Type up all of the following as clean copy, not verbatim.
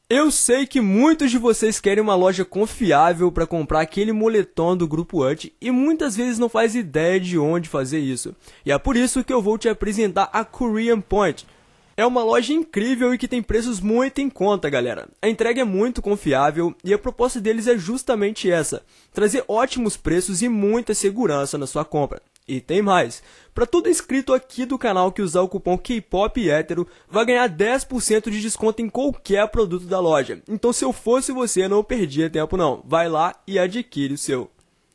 Eu sei que muitos de vocês querem uma loja confiável para comprar aquele moletom do Grupo UT e muitas vezes não faz ideia de onde fazer isso. E é por isso que eu vou te apresentar a Korean Point. É uma loja incrível e que tem preços muito em conta, galera. A entrega é muito confiável e a proposta deles é justamente essa: trazer ótimos preços e muita segurança na sua compra. E tem mais, para todo inscrito aqui do canal que usar o cupom KPOPHETERO, vai ganhar 10% de desconto em qualquer produto da loja. Então se eu fosse você, não perdia tempo não, vai lá e adquire o seu.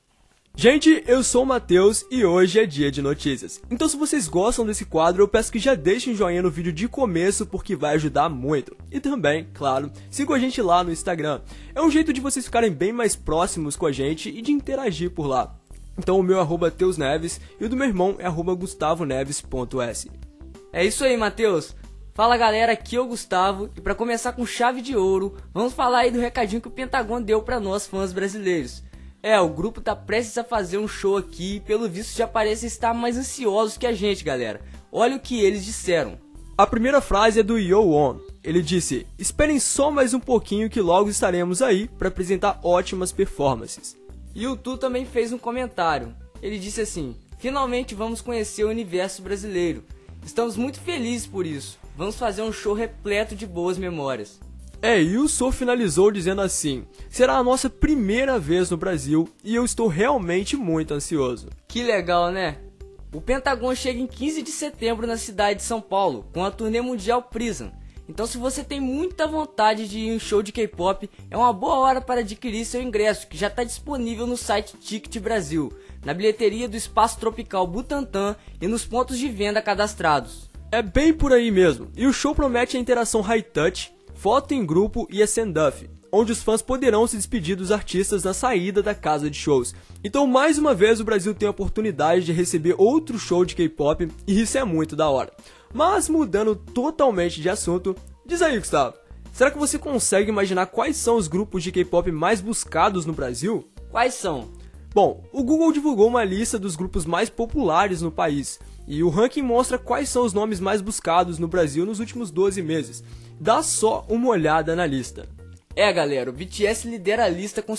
Gente, eu sou o Matheus e hoje é dia de notícias. Então se vocês gostam desse quadro, eu peço que já deixem um joinha no vídeo de começo, porque vai ajudar muito. E também, claro, sigam a gente lá no Instagram. É um jeito de vocês ficarem bem mais próximos com a gente e de interagir por lá. Então o meu é @teusneves e o do meu irmão é @gustavoneves.s. É isso aí, Matheus. Fala galera, aqui é o Gustavo e para começar com chave de ouro, vamos falar aí do recadinho que o Pentagon deu para nós fãs brasileiros. O grupo tá prestes a fazer um show aqui e pelo visto já parece estar mais ansiosos que a gente, galera. Olha o que eles disseram. A primeira frase é do Yo-won. Ele disse: "Esperem só mais um pouquinho que logo estaremos aí para apresentar ótimas performances." E o Tu também fez um comentário. Ele disse assim: "Finalmente vamos conhecer o universo brasileiro. Estamos muito felizes por isso. Vamos fazer um show repleto de boas memórias." E o So finalizou dizendo assim: "Será a nossa primeira vez no Brasil e eu estou realmente muito ansioso." Que legal, né? O Pentagon chega em 15 de setembro na cidade de São Paulo, com a turnê mundial Prism. Então se você tem muita vontade de ir em um show de K-pop, é uma boa hora para adquirir seu ingresso, que já está disponível no site Ticket Brasil, na bilheteria do Espaço Tropical Butantã e nos pontos de venda cadastrados. É bem por aí mesmo, e o show promete a interação high touch, foto em grupo e a send-off, onde os fãs poderão se despedir dos artistas na saída da casa de shows. Então mais uma vez o Brasil tem a oportunidade de receber outro show de K-pop e isso é muito da hora. Mas mudando totalmente de assunto, diz aí, Gustavo, será que você consegue imaginar quais são os grupos de K-pop mais buscados no Brasil? Quais são? Bom, o Google divulgou uma lista dos grupos mais populares no país, e o ranking mostra quais são os nomes mais buscados no Brasil nos últimos 12 meses. Dá só uma olhada na lista. Galera, o BTS lidera a lista com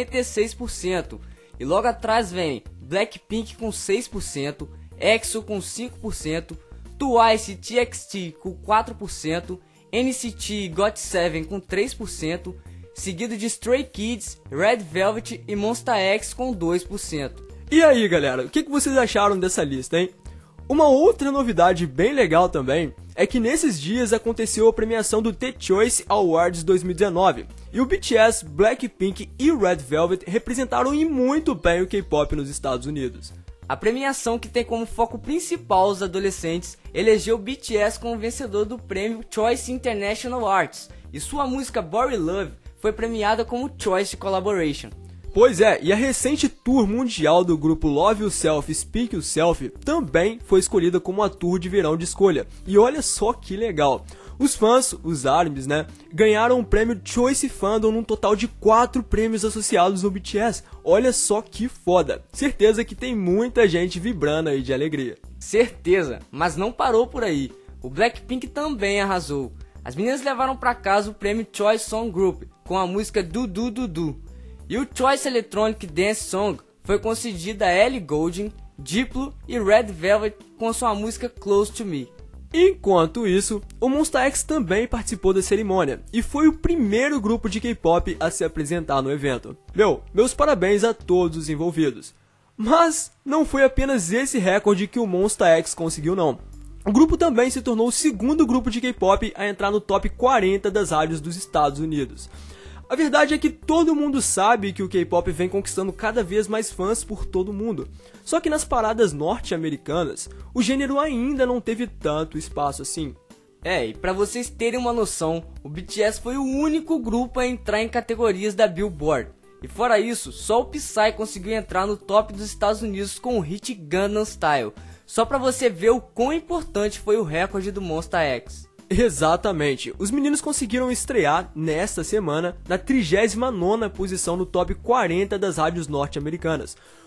56%, e logo atrás vem Blackpink com 6%, EXO com 5%, Twice, TXT com 4%, NCT e GOT7 com 3%, seguido de Stray Kids, Red Velvet e Monsta X com 2%. E aí galera, o que vocês acharam dessa lista, hein? Uma outra novidade bem legal também é que nesses dias aconteceu a premiação do The Choice Awards 2019 e o BTS, Blackpink e Red Velvet representaram e muito bem o K-pop nos Estados Unidos. A premiação, que tem como foco principal os adolescentes, elegeu o BTS como vencedor do prêmio Choice International Arts, e sua música Body Love foi premiada como Choice Collaboration. Pois é, e a recente tour mundial do grupo Love Yourself, Speak Yourself também foi escolhida como a tour de verão de escolha. E olha só que legal, os fãs, os ARMYs, ganharam o prêmio Choice Fandom num total de 4 prêmios associados ao BTS. Olha só que foda, certeza que tem muita gente vibrando aí de alegria. Certeza, mas não parou por aí, o Blackpink também arrasou. As meninas levaram pra casa o prêmio Choice Song Group com a música Do Do Do Do. E o Choice Electronic Dance Song foi concedido a Ellie Goulding, Diplo e Red Velvet com sua música Close to Me. Enquanto isso, o Monsta X também participou da cerimônia e foi o primeiro grupo de K-pop a se apresentar no evento. Meus parabéns a todos os envolvidos. Mas não foi apenas esse recorde que o Monsta X conseguiu não. O grupo também se tornou o segundo grupo de K-pop a entrar no top 40 das rádios dos Estados Unidos. A verdade é que todo mundo sabe que o K-pop vem conquistando cada vez mais fãs por todo mundo. Só que nas paradas norte-americanas, o gênero ainda não teve tanto espaço assim. E pra vocês terem uma noção, o BTS foi o único grupo a entrar em categorias da Billboard. E fora isso, só o Psy conseguiu entrar no top dos Estados Unidos com o hit Gangnam Style. Só pra você ver o quão importante foi o recorde do Monsta X. Exatamente, os meninos conseguiram estrear nesta semana na 39ª posição no top 40 das rádios norte-americanas.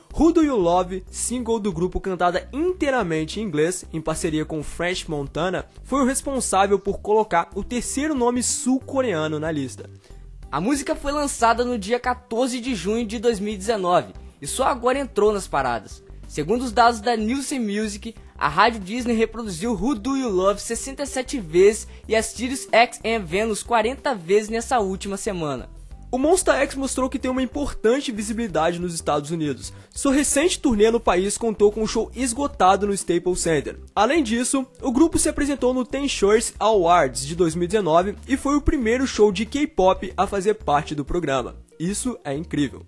Who Do You Love, single do grupo cantada inteiramente em inglês, em parceria com French Montana, foi o responsável por colocar o terceiro nome sul-coreano na lista. A música foi lançada no dia 14 de junho de 2019 e só agora entrou nas paradas. Segundo os dados da Nielsen Music, a rádio Disney reproduziu Who Do You Love 67 vezes e a Sirius XM Venus 40 vezes nessa última semana. O Monsta X mostrou que tem uma importante visibilidade nos Estados Unidos. Sua recente turnê no país contou com um show esgotado no Staples Center. Além disso, o grupo se apresentou no Ten Choice Awards de 2019 e foi o primeiro show de K-pop a fazer parte do programa. Isso é incrível.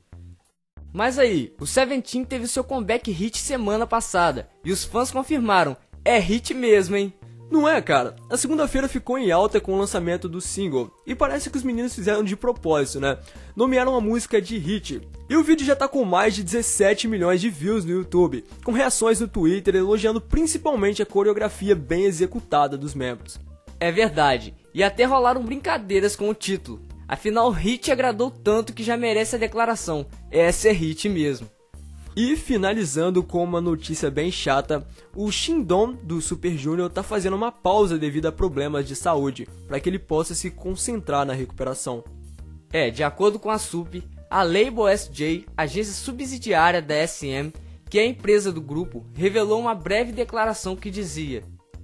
Mas aí, o Seventeen teve seu comeback hit semana passada e os fãs confirmaram, é hit mesmo, hein? Não é, cara? A segunda-feira ficou em alta com o lançamento do single, e parece que os meninos fizeram de propósito, né? Nomearam a música de hit, e o vídeo já tá com mais de 17 milhões de views no YouTube, com reações no Twitter elogiando principalmente a coreografia bem executada dos membros. É verdade, e até rolaram brincadeiras com o título, afinal o hit agradou tanto que já merece a declaração, essa é hit mesmo. E finalizando com uma notícia bem chata, o Shindong do Super Junior tá fazendo uma pausa devido a problemas de saúde, para que ele possa se concentrar na recuperação. De acordo com a SUP, a Label SJ, agência subsidiária da SM, que é a empresa do grupo, revelou uma breve declaração que dizia: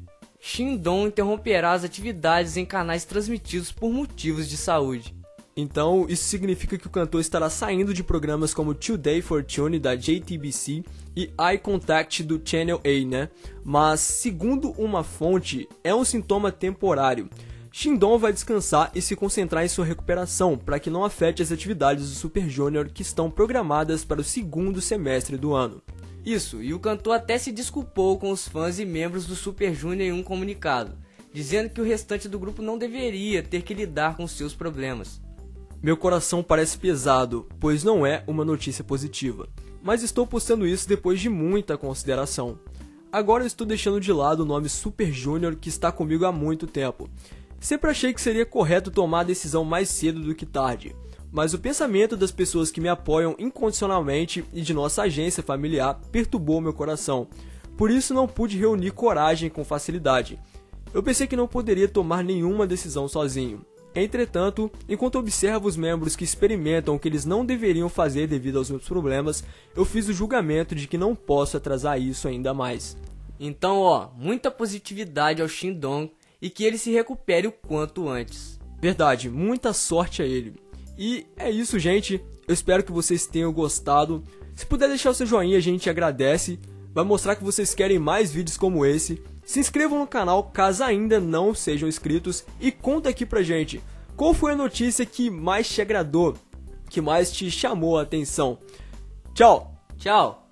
Shindong interromperá as atividades em canais transmitidos por motivos de saúde. Então, isso significa que o cantor estará saindo de programas como Today Fortune da JTBC e Eye Contact do Channel A, né? Mas, segundo uma fonte, é um sintoma temporário. Shindong vai descansar e se concentrar em sua recuperação para que não afete as atividades do Super Junior que estão programadas para o segundo semestre do ano. Isso, e o cantor até se desculpou com os fãs e membros do Super Junior em um comunicado, dizendo que o restante do grupo não deveria ter que lidar com seus problemas. Meu coração parece pesado, pois não é uma notícia positiva, mas estou postando isso depois de muita consideração. Agora eu estou deixando de lado o nome Super Junior que está comigo há muito tempo. Sempre achei que seria correto tomar a decisão mais cedo do que tarde, mas o pensamento das pessoas que me apoiam incondicionalmente e de nossa agência familiar perturbou meu coração, por isso não pude reunir coragem com facilidade. Eu pensei que não poderia tomar nenhuma decisão sozinho. Entretanto, enquanto observo os membros que experimentam o que eles não deveriam fazer devido aos meus problemas, eu fiz o julgamento de que não posso atrasar isso ainda mais. Então, muita positividade ao Shindong e que ele se recupere o quanto antes. Verdade, muita sorte a ele. E é isso, gente. Eu espero que vocês tenham gostado. Se puder deixar o seu joinha, a gente agradece. Vai mostrar que vocês querem mais vídeos como esse. Se inscrevam no canal caso ainda não sejam inscritos e conta aqui pra gente qual foi a notícia que mais te agradou, que mais te chamou a atenção. Tchau! Tchau!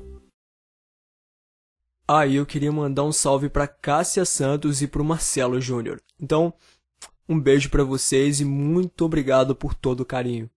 Eu queria mandar um salve pra Cássia Santos e pro Marcelo Júnior. Então, um beijo pra vocês e muito obrigado por todo o carinho.